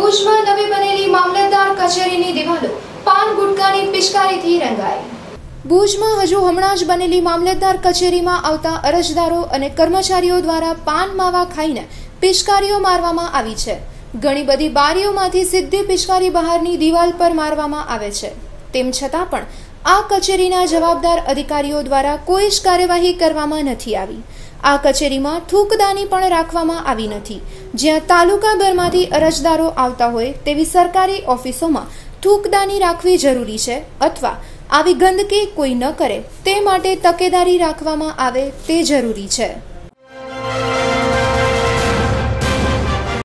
ભુજમાં નવી બનેલી મામલતદાર કચેરીની દિવાલો પાન ગુટકાની પિચકારીથી રંગાઈ। ભુજમાં હજુ હમણાં જ બનેલી મામલતદાર કચેરીમાં આવતા અરજદારો અને કર્મચારીઓ દ્વારા પાન માવા ખાઈને પિચકારીઓ મારવામાં આવી છે। ઘણી બધી બારીઓમાંથી સીધી પિચકારી બહારની દિવાલ પર મારવામાં આવે છે। તેમ છતાં પણ આ કચેરીના જવાબદાર અધિકારીઓ દ્વારા કોઈ જ કાર્યવાહી કરવામાં નથી આવી। આ કચેરીમાં થૂકદાની પણ રાખવામાં આવી નથી। જ્યાં તાલુકાભરમાંથી અરજદારો આવતા હોય તેવી સરકારી ઓફિસોમાં થૂકદાની રાખવી જરૂરી છે અથવા આવી ગંદકી કોઈ ન કરે તે માટે તકેદારી રાખવામાં આવે તે જરૂરી છે।